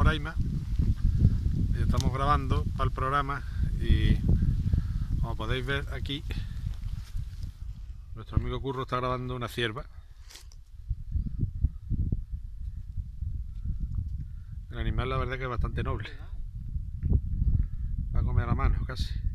Roraima y estamos grabando para el programa y como podéis ver aquí nuestro amigo Curro está grabando una cierva. El animal la verdad que es bastante noble, va a comer a la mano casi.